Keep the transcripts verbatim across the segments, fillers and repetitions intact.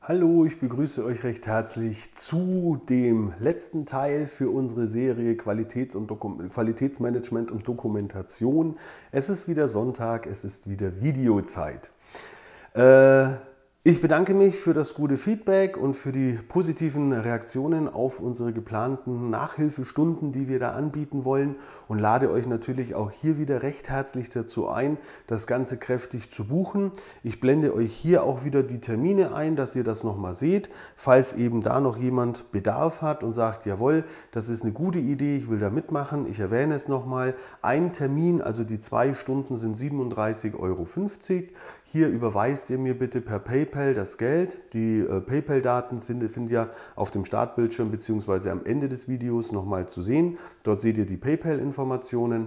Hallo, ich begrüße euch recht herzlich zu dem letzten Teil für unsere Serie Qualität und Dokum- Qualitätsmanagement und Dokumentation. Es ist wieder Sonntag, es ist wieder Videozeit. Äh, Ich bedanke mich für das gute Feedback und für die positiven Reaktionen auf unsere geplanten Nachhilfestunden, die wir da anbieten wollen, und lade euch natürlich auch hier wieder recht herzlich dazu ein, das Ganze kräftig zu buchen. Ich blende euch hier auch wieder die Termine ein, dass ihr das nochmal seht, falls eben da noch jemand Bedarf hat und sagt, jawohl, das ist eine gute Idee, ich will da mitmachen. Ich erwähne es nochmal, ein Termin, also die zwei Stunden sind siebenunddreißig Euro fünfzig. Hier überweist ihr mir bitte per PayPal das Geld. Die äh, PayPal-Daten sind, sind ja auf dem Startbildschirm bzw. am Ende des Videos nochmal zu sehen. Dort seht ihr die PayPal-Informationen.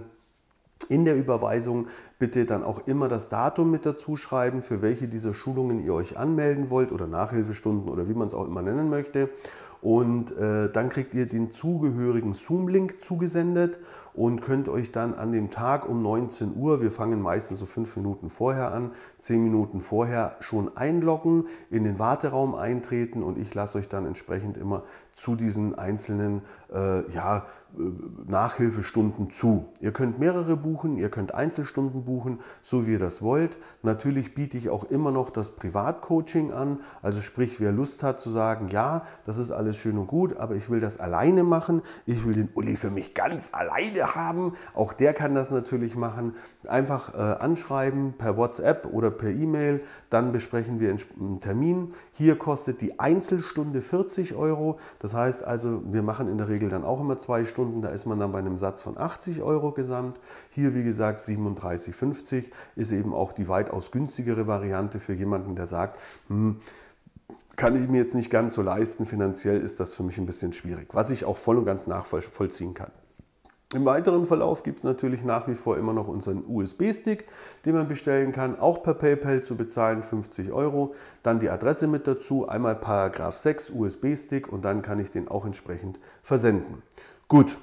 In der Überweisung bitte dann auch immer das Datum mit dazu schreiben, für welche dieser Schulungen ihr euch anmelden wollt oder Nachhilfestunden oder wie man es auch immer nennen möchte. Und äh, dann kriegt ihr den zugehörigen Zoom-Link zugesendet und könnt euch dann an dem Tag um neunzehn Uhr, wir fangen meistens so fünf Minuten vorher an, zehn Minuten vorher schon einloggen, in den Warteraum eintreten, und ich lasse euch dann entsprechend immer zu diesen einzelnen äh, ja, äh, Nachhilfestunden zu. Ihr könnt mehrere buchen, ihr könnt Einzelstunden buchen, so wie ihr das wollt. Natürlich biete ich auch immer noch das Privatcoaching an, also sprich, wer Lust hat zu sagen, ja, das ist alles schön und gut, aber ich will das alleine machen, ich will den Uli für mich ganz alleine haben, auch der kann das natürlich machen. Einfach äh, anschreiben per WhatsApp oder per E-Mail, dann besprechen wir einen Termin. Hier kostet die Einzelstunde vierzig Euro, das heißt also, wir machen in der Regel dann auch immer zwei Stunden, da ist man dann bei einem Satz von achtzig Euro gesamt. Hier, wie gesagt, siebenunddreißig fünfzig ist eben auch die weitaus günstigere Variante für jemanden, der sagt, hm, kann ich mir jetzt nicht ganz so leisten, finanziell ist das für mich ein bisschen schwierig, was ich auch voll und ganz nachvollziehen kann. Im weiteren Verlauf gibt es natürlich nach wie vor immer noch unseren U S B-Stick, den man bestellen kann, auch per PayPal zu bezahlen, fünfzig Euro. Dann die Adresse mit dazu, einmal Paragraph sechs U S B-Stick, und dann kann ich den auch entsprechend versenden. Gut.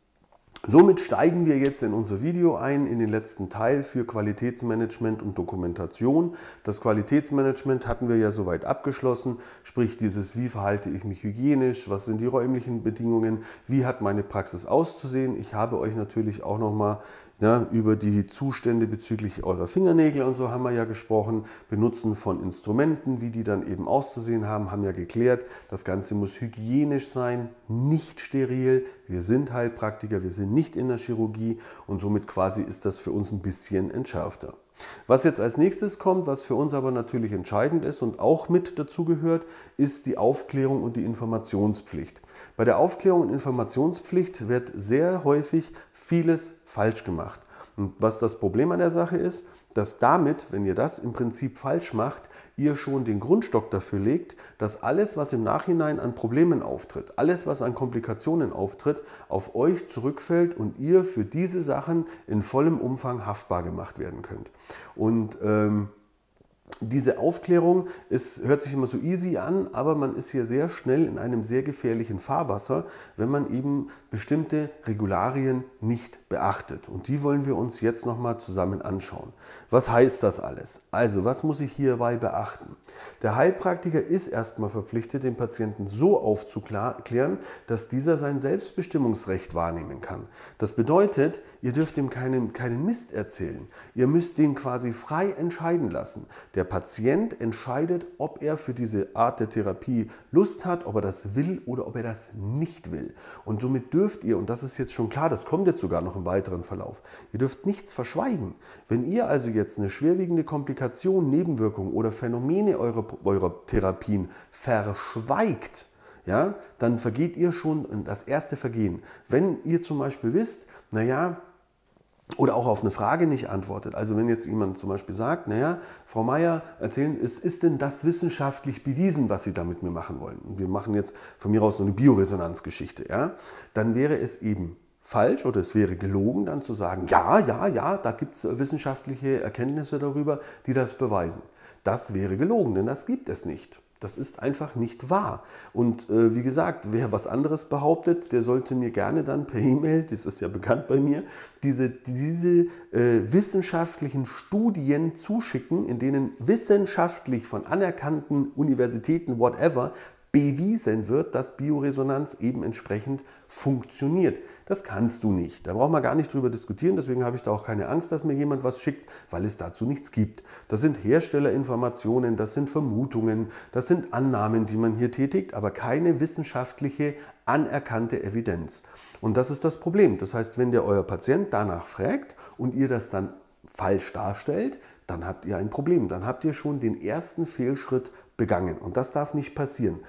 Somit steigen wir jetzt in unser Video ein, in den letzten Teil für Qualitätsmanagement und Dokumentation. Das Qualitätsmanagement hatten wir ja soweit abgeschlossen, sprich dieses, wie verhalte ich mich hygienisch, was sind die räumlichen Bedingungen, wie hat meine Praxis auszusehen. Ich habe euch natürlich auch nochmal ja, über die Zustände bezüglich eurer Fingernägel und so haben wir ja gesprochen, Benutzen von Instrumenten, wie die dann eben auszusehen haben, haben ja geklärt. Das Ganze muss hygienisch sein, nicht steril. Wir sind Heilpraktiker, wir sind nicht in der Chirurgie, und somit quasi ist das für uns ein bisschen entschärfter. Was jetzt als nächstes kommt, was für uns aber natürlich entscheidend ist und auch mit dazu gehört, ist die Aufklärung und die Informationspflicht. Bei der Aufklärung und Informationspflicht wird sehr häufig vieles falsch gemacht. Und was das Problem an der Sache ist, dass damit, wenn ihr das im Prinzip falsch macht, ihr schon den Grundstock dafür legt, dass alles, was im Nachhinein an Problemen auftritt, alles, was an Komplikationen auftritt, auf euch zurückfällt und ihr für diese Sachen in vollem Umfang haftbar gemacht werden könnt. Und ähm, diese Aufklärung ist, hört sich immer so easy an, aber man ist hier sehr schnell in einem sehr gefährlichen Fahrwasser, wenn man eben bestimmte Regularien nicht beachtet. Und die wollen wir uns jetzt nochmal zusammen anschauen. Was heißt das alles? Also, was muss ich hierbei beachten? Der Heilpraktiker ist erstmal verpflichtet, den Patienten so aufzuklären, dass dieser sein Selbstbestimmungsrecht wahrnehmen kann. Das bedeutet, ihr dürft ihm keinen, keinen Mist erzählen. Ihr müsst den quasi frei entscheiden lassen. Der Patient entscheidet, ob er für diese Art der Therapie Lust hat, ob er das will oder ob er das nicht will. Und somit dürft ihr, und das ist jetzt schon klar, das kommt jetzt sogar noch im weiteren Verlauf, ihr dürft nichts verschweigen. Wenn ihr also jetzt eine schwerwiegende Komplikation, Nebenwirkung oder Phänomene eurer, eurer Therapien verschweigt, ja, dann vergeht ihr schon das erste Vergehen. Wenn ihr zum Beispiel wisst, naja, oder auch auf eine Frage nicht antwortet. Also wenn jetzt jemand zum Beispiel sagt, naja, Frau Meier, erzählen, ist, ist denn das wissenschaftlich bewiesen, was Sie da mit mir machen wollen? Und wir machen jetzt von mir aus so eine Bioresonanzgeschichte, ja? Dann wäre es eben falsch oder es wäre gelogen, dann zu sagen, ja, ja, ja, da gibt es wissenschaftliche Erkenntnisse darüber, die das beweisen. Das wäre gelogen, denn das gibt es nicht. Das ist einfach nicht wahr. Und äh, wie gesagt, wer was anderes behauptet, der sollte mir gerne dann per E-Mail, das ist ja bekannt bei mir, diese, diese äh, wissenschaftlichen Studien zuschicken, in denen wissenschaftlich von anerkannten Universitäten, whatever, bewiesen wird, dass Bioresonanz eben entsprechend funktioniert. Das kannst du nicht. Da braucht man gar nicht drüber diskutieren. Deswegen habe ich da auch keine Angst, dass mir jemand was schickt, weil es dazu nichts gibt. Das sind Herstellerinformationen, das sind Vermutungen, das sind Annahmen, die man hier tätigt, aber keine wissenschaftliche anerkannte Evidenz. Und das ist das Problem. Das heißt, wenn der euer Patient danach fragt und ihr das dann falsch darstellt, dann habt ihr ein Problem. Dann habt ihr schon den ersten Fehlschritt begangen. Und das darf nicht passieren.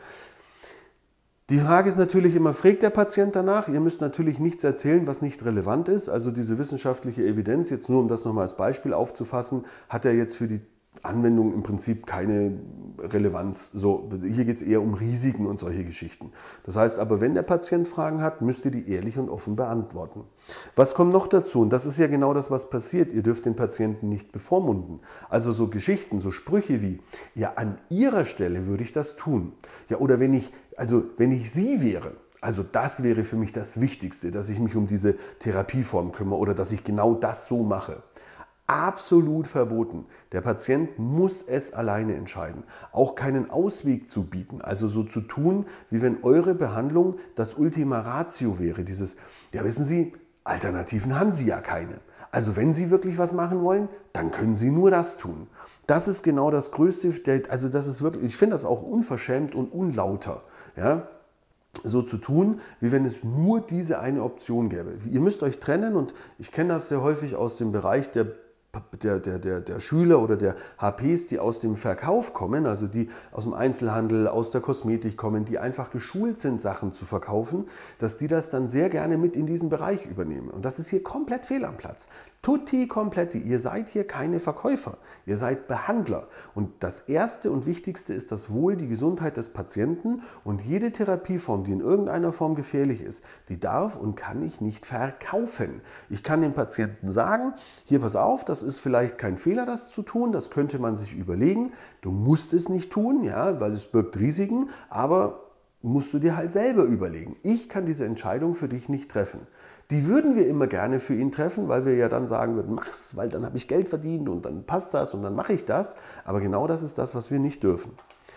Die Frage ist natürlich immer, fragt der Patient danach? Ihr müsst natürlich nichts erzählen, was nicht relevant ist. Also diese wissenschaftliche Evidenz, jetzt nur um das nochmal als Beispiel aufzufassen, hat er jetzt für die Anwendung im Prinzip keine Relevanz. So, hier geht es eher um Risiken und solche Geschichten. Das heißt aber, wenn der Patient Fragen hat, müsst ihr die ehrlich und offen beantworten. Was kommt noch dazu? Und das ist ja genau das, was passiert. Ihr dürft den Patienten nicht bevormunden. Also so Geschichten, so Sprüche wie, ja, an Ihrer Stelle würde ich das tun. Ja, oder wenn ich, also wenn ich Sie wäre. Also das wäre für mich das Wichtigste, dass ich mich um diese Therapieform kümmere oder dass ich genau das so mache. Absolut verboten. Der Patient muss es alleine entscheiden. Auch keinen Ausweg zu bieten, also so zu tun, wie wenn eure Behandlung das Ultima Ratio wäre. Dieses, ja wissen Sie, Alternativen haben Sie ja keine. Also wenn Sie wirklich was machen wollen, dann können Sie nur das tun. Das ist genau das Größte, also das ist wirklich, ich finde das auch unverschämt und unlauter. Ja? So zu tun, wie wenn es nur diese eine Option gäbe. Ihr müsst euch trennen und ich kenne das sehr häufig aus dem Bereich der Der, der, der, der Schüler oder der H Ps, die aus dem Verkauf kommen, also die aus dem Einzelhandel, aus der Kosmetik kommen, die einfach geschult sind, Sachen zu verkaufen, dass die das dann sehr gerne mit in diesen Bereich übernehmen. Und das ist hier komplett fehl am Platz. Tutti completi. Ihr seid hier keine Verkäufer, ihr seid Behandler. Und das Erste und Wichtigste ist das Wohl, die Gesundheit des Patienten und jede Therapieform, die in irgendeiner Form gefährlich ist, die darf und kann ich nicht verkaufen. Ich kann dem Patienten sagen, hier pass auf, das ist vielleicht kein Fehler, das zu tun, das könnte man sich überlegen. Du musst es nicht tun, ja, weil es birgt Risiken, aber musst du dir halt selber überlegen. Ich kann diese Entscheidung für dich nicht treffen. Die würden wir immer gerne für ihn treffen, weil wir ja dann sagen würden, mach's, weil dann habe ich Geld verdient und dann passt das und dann mache ich das. Aber genau das ist das, was wir nicht dürfen.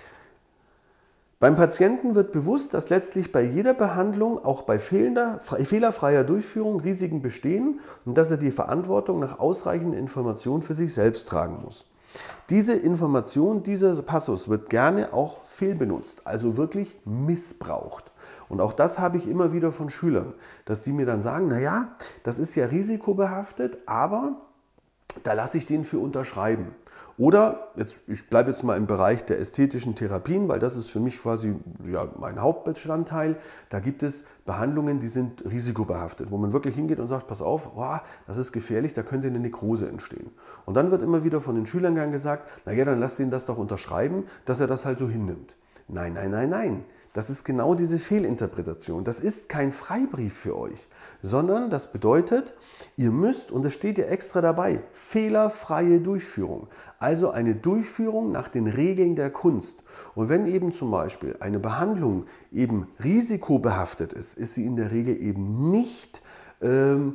Beim Patienten wird bewusst, dass letztlich bei jeder Behandlung, auch bei fehlender, fehlerfreier Durchführung, Risiken bestehen und dass er die Verantwortung nach ausreichender Information für sich selbst tragen muss. Diese Information, dieser Passus wird gerne auch fehlbenutzt, also wirklich missbraucht. Und auch das habe ich immer wieder von Schülern, dass die mir dann sagen, naja, das ist ja risikobehaftet, aber da lasse ich den für unterschreiben. Oder, jetzt, ich bleibe jetzt mal im Bereich der ästhetischen Therapien, weil das ist für mich quasi ja, mein Hauptbestandteil. Da gibt es Behandlungen, die sind risikobehaftet, wo man wirklich hingeht und sagt, pass auf, oh, das ist gefährlich, da könnte eine Nekrose entstehen. Und dann wird immer wieder von den Schülern gern gesagt, naja, dann lass den das doch unterschreiben, dass er das halt so hinnimmt. Nein, nein, nein, nein. Das ist genau diese Fehlinterpretation. Das ist kein Freibrief für euch, sondern das bedeutet, ihr müsst, und es steht ja extra dabei, fehlerfreie Durchführung. Also eine Durchführung nach den Regeln der Kunst. Und wenn eben zum Beispiel eine Behandlung eben risikobehaftet ist, ist sie in der Regel eben nicht ähm,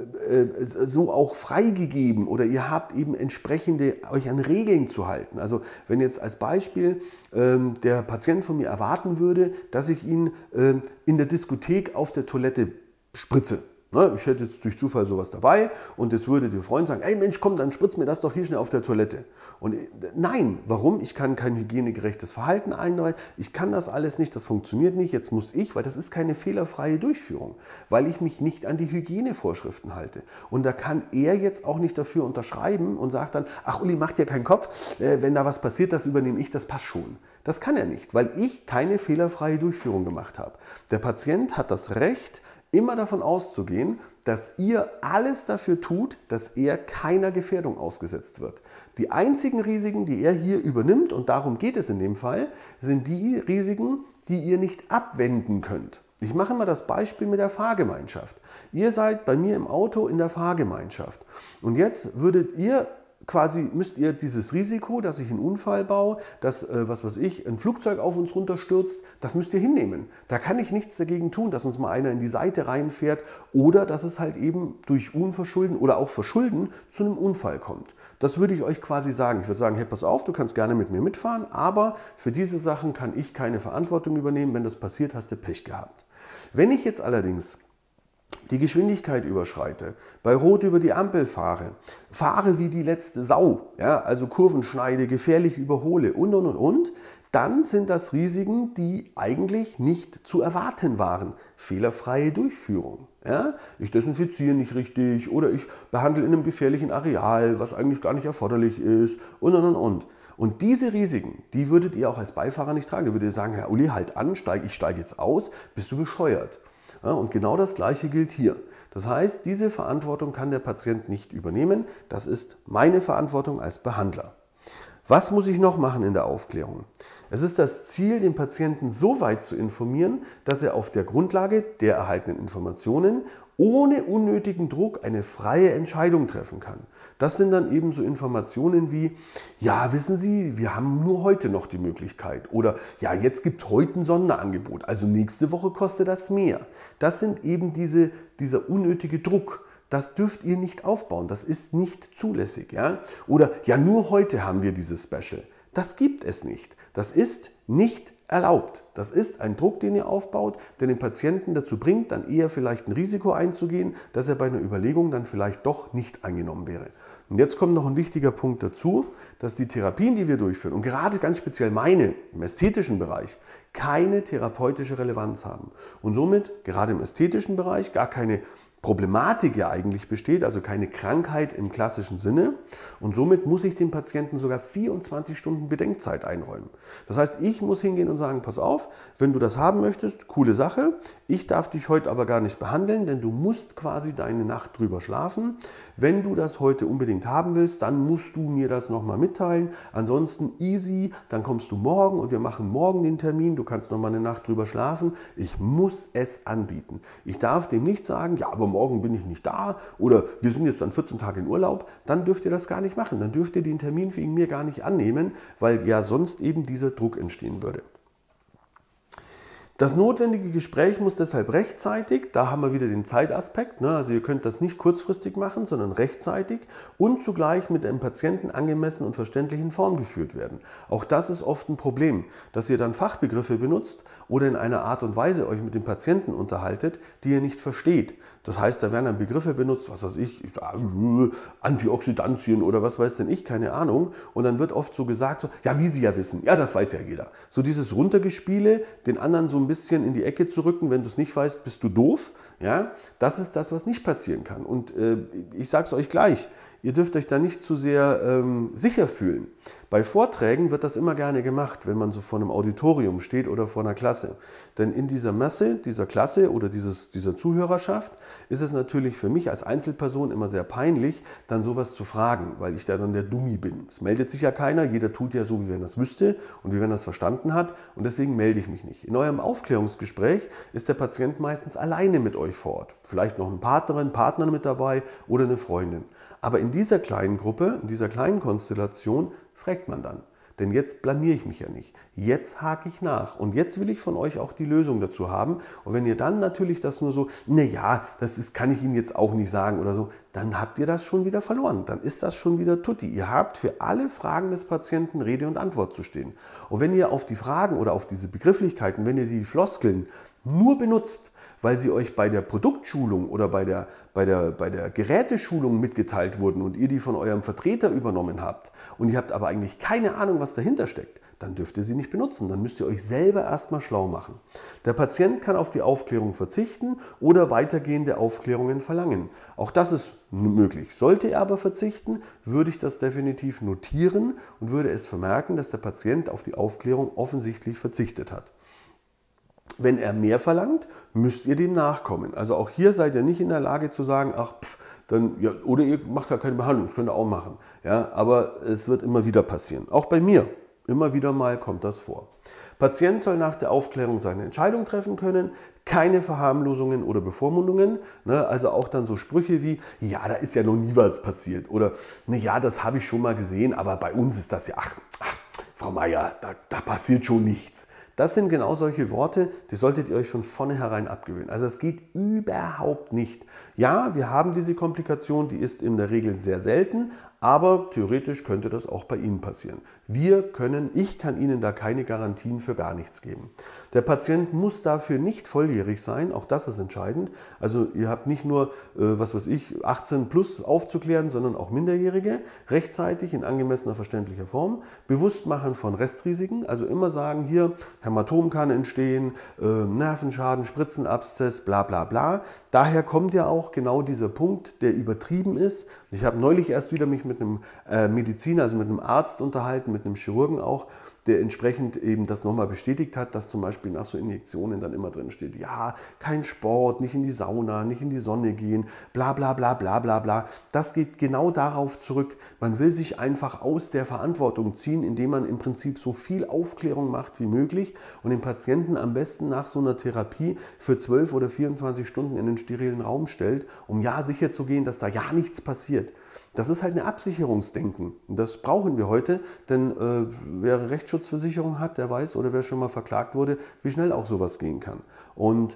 so auch freigegeben oder ihr habt eben entsprechende euch an Regeln zu halten. Also wenn jetzt als Beispiel ähm, der Patient von mir erwarten würde, dass ich ihn ähm, in der Diskothek auf der Toilette spritze. Ne? Ich hätte jetzt durch Zufall sowas dabei und jetzt würde der Freund sagen, ey Mensch, komm, dann spritz mir das doch hier schnell auf der Toilette. Und äh, nein, warum? Ich kann kein hygienegerechtes Verhalten einleiten, ich kann das alles nicht, das funktioniert nicht, jetzt muss ich, weil das ist keine fehlerfreie Durchführung, weil ich mich nicht an die Hygienevorschriften halte. Und da kann er jetzt auch nicht dafür unterschreiben und sagt dann, ach Uli, mach dir keinen Kopf, äh, wenn da was passiert, das übernehme ich, das passt schon. Das kann er nicht, weil ich keine fehlerfreie Durchführung gemacht habe. Der Patient hat das Recht, immer davon auszugehen, dass ihr alles dafür tut, dass er keiner Gefährdung ausgesetzt wird. Die einzigen Risiken, die er hier übernimmt, und darum geht es in dem Fall, sind die Risiken, die ihr nicht abwenden könnt. Ich mache mal das Beispiel mit der Fahrgemeinschaft. Ihr seid bei mir im Auto in der Fahrgemeinschaft und jetzt würdet ihr quasi müsst ihr dieses Risiko, dass ich einen Unfall baue, dass, äh, was weiß ich, ein Flugzeug auf uns runterstürzt, das müsst ihr hinnehmen. Da kann ich nichts dagegen tun, dass uns mal einer in die Seite reinfährt oder dass es halt eben durch Unverschulden oder auch Verschulden zu einem Unfall kommt. Das würde ich euch quasi sagen. Ich würde sagen, hey, pass auf, du kannst gerne mit mir mitfahren, aber für diese Sachen kann ich keine Verantwortung übernehmen. Wenn das passiert, hast du Pech gehabt. Wenn ich jetzt allerdings die Geschwindigkeit überschreite, bei Rot über die Ampel fahre, fahre wie die letzte Sau, ja, also Kurven schneide, gefährlich überhole und, und, und, und, dann sind das Risiken, die eigentlich nicht zu erwarten waren. Fehlerfreie Durchführung. Ja? Ich desinfiziere nicht richtig oder ich behandle in einem gefährlichen Areal, was eigentlich gar nicht erforderlich ist und, und, und, und. Und diese Risiken, die würdet ihr auch als Beifahrer nicht tragen. Da würdet ihr sagen, Herr Uli, halt an, steig, ich steige jetzt aus, bist du bescheuert. Ja, und genau das Gleiche gilt hier. Das heißt, diese Verantwortung kann der Patient nicht übernehmen. Das ist meine Verantwortung als Behandler. Was muss ich noch machen in der Aufklärung? Es ist das Ziel, den Patienten so weit zu informieren, dass er auf der Grundlage der erhaltenen Informationen ohne unnötigen Druck eine freie Entscheidung treffen kann. Das sind dann eben so Informationen wie, ja, wissen Sie, wir haben nur heute noch die Möglichkeit oder ja, jetzt gibt es heute ein Sonderangebot, also nächste Woche kostet das mehr. Das sind eben diese, dieser unnötige Druck. Das dürft ihr nicht aufbauen, das ist nicht zulässig. Ja? Oder ja, nur heute haben wir dieses Special. Das gibt es nicht. Das ist nicht erlaubt. Das ist ein Druck, den ihr aufbaut, der den Patienten dazu bringt, dann eher vielleicht ein Risiko einzugehen, dass er bei einer Überlegung dann vielleicht doch nicht angenommen wäre. Und jetzt kommt noch ein wichtiger Punkt dazu, dass die Therapien, die wir durchführen, und gerade ganz speziell meine im ästhetischen Bereich, keine therapeutische Relevanz haben. Und somit gerade im ästhetischen Bereich gar keine Problematik ja eigentlich besteht, also keine Krankheit im klassischen Sinne. Und somit muss ich dem Patienten sogar vierundzwanzig Stunden Bedenkzeit einräumen. Das heißt, ich muss hingehen und sagen, pass auf, wenn du das haben möchtest, coole Sache. Ich darf dich heute aber gar nicht behandeln, denn du musst quasi deine Nacht drüber schlafen. Wenn du das heute unbedingt haben willst, dann musst du mir das nochmal mitteilen. Ansonsten easy, dann kommst du morgen und wir machen morgen den Termin. Du kannst nochmal eine Nacht drüber schlafen. Ich muss es anbieten. Ich darf dem nicht sagen, ja, aber morgen bin ich nicht da oder wir sind jetzt dann vierzehn Tage in Urlaub. Dann dürft ihr das gar nicht machen. Dann dürft ihr den Termin wegen mir gar nicht annehmen, weil ja sonst eben dieser Druck entstehen würde. Das notwendige Gespräch muss deshalb rechtzeitig, da haben wir wieder den Zeitaspekt, ne? Also ihr könnt das nicht kurzfristig machen, sondern rechtzeitig und zugleich mit dem Patienten angemessen und verständlichen Form geführt werden. Auch das ist oft ein Problem, dass ihr dann Fachbegriffe benutzt oder in einer Art und Weise euch mit dem Patienten unterhaltet, die ihr nicht versteht. Das heißt, da werden dann Begriffe benutzt, was weiß ich, Antioxidantien oder was weiß denn ich, keine Ahnung. Und dann wird oft so gesagt, so, ja, wie Sie ja wissen, ja, das weiß ja jeder. So dieses Runtergespiele, den anderen so ein bisschen in die Ecke zu rücken, wenn du es nicht weißt, bist du doof. Ja, das ist das, was nicht passieren kann. Und äh, ich sage es euch gleich, ihr dürft euch da nicht zu sehr ähm, sicher fühlen. Bei Vorträgen wird das immer gerne gemacht, wenn man so vor einem Auditorium steht oder vor einer Klasse. Denn in dieser Masse, dieser Klasse oder dieses, dieser Zuhörerschaft ist es natürlich für mich als Einzelperson immer sehr peinlich, dann sowas zu fragen, weil ich da dann der Dummi bin. Es meldet sich ja keiner, jeder tut ja so, wie wenn er es wüsste und wie wenn er es verstanden hat und deswegen melde ich mich nicht. In eurem Aufklärungsgespräch ist der Patient meistens alleine mit euch vor Ort. Vielleicht noch eine Partnerin, Partner mit dabei oder eine Freundin. Aber in dieser kleinen Gruppe, in dieser kleinen Konstellation fragt man dann. Denn jetzt blamiere ich mich ja nicht. Jetzt hake ich nach. Und jetzt will ich von euch auch die Lösung dazu haben. Und wenn ihr dann natürlich das nur so, naja, das ist, kann ich Ihnen jetzt auch nicht sagen oder so, dann habt ihr das schon wieder verloren. Dann ist das schon wieder tutti. Ihr habt für alle Fragen des Patienten Rede und Antwort zu stehen. Und wenn ihr auf die Fragen oder auf diese Begrifflichkeiten, wenn ihr die Floskeln nur benutzt, weil sie euch bei der Produktschulung oder bei der, bei, der, bei der Geräteschulung mitgeteilt wurden und ihr die von eurem Vertreter übernommen habt und ihr habt aber eigentlich keine Ahnung, was dahinter steckt, dann dürft ihr sie nicht benutzen. Dann müsst ihr euch selber erstmal schlau machen. Der Patient kann auf die Aufklärung verzichten oder weitergehende Aufklärungen verlangen. Auch das ist möglich. Sollte er aber verzichten, würde ich das definitiv notieren und würde es vermerken, dass der Patient auf die Aufklärung offensichtlich verzichtet hat. Wenn er mehr verlangt, müsst ihr dem nachkommen. Also auch hier seid ihr nicht in der Lage zu sagen, ach, pff, dann, ja, oder ihr macht ja keine Behandlung, das könnt ihr auch machen. Ja, aber es wird immer wieder passieren, auch bei mir. Immer wieder mal kommt das vor. Patient soll nach der Aufklärung seine Entscheidung treffen können, keine Verharmlosungen oder Bevormundungen, ne? Also auch dann so Sprüche wie, ja, da ist ja noch nie was passiert oder, na ja, das habe ich schon mal gesehen, aber bei uns ist das ja, ach, ach Frau Meier, da, da passiert schon nichts. Das sind genau solche Worte, die solltet ihr euch von vornherein abgewöhnen. Also es geht überhaupt nicht. Ja, wir haben diese Komplikation, die ist in der Regel sehr selten, aber theoretisch könnte das auch bei Ihnen passieren. Wir können, ich kann Ihnen da keine Garantien für gar nichts geben. Der Patient muss dafür nicht volljährig sein, auch das ist entscheidend. Also ihr habt nicht nur, äh, was weiß ich, achtzehn plus aufzuklären, sondern auch Minderjährige, rechtzeitig in angemessener, verständlicher Form, bewusst machen von Restrisiken, also immer sagen, hier, Hämatom kann entstehen, äh, Nervenschaden, Spritzenabszess, bla bla bla. Daher kommt ja auch genau dieser Punkt, der übertrieben ist. Ich habe neulich erst wieder mich mit einem äh, Mediziner, also mit einem Arzt unterhalten, mit einem Chirurgen auch, der entsprechend eben das nochmal bestätigt hat, dass zum Beispiel nach so Injektionen dann immer drin steht, ja, kein Sport, nicht in die Sauna, nicht in die Sonne gehen, bla bla bla bla bla bla. Das geht genau darauf zurück. Man will sich einfach aus der Verantwortung ziehen, indem man im Prinzip so viel Aufklärung macht wie möglich und den Patienten am besten nach so einer Therapie für zwölf oder vierundzwanzig Stunden in den sterilen Raum stellt, um ja sicher zu gehen, dass da ja nichts passiert. Das ist halt ein Absicherungsdenken. Und das brauchen wir heute, denn äh, wer Rechtsschutzversicherung hat, der weiß oder wer schon mal verklagt wurde, wie schnell auch sowas gehen kann. Und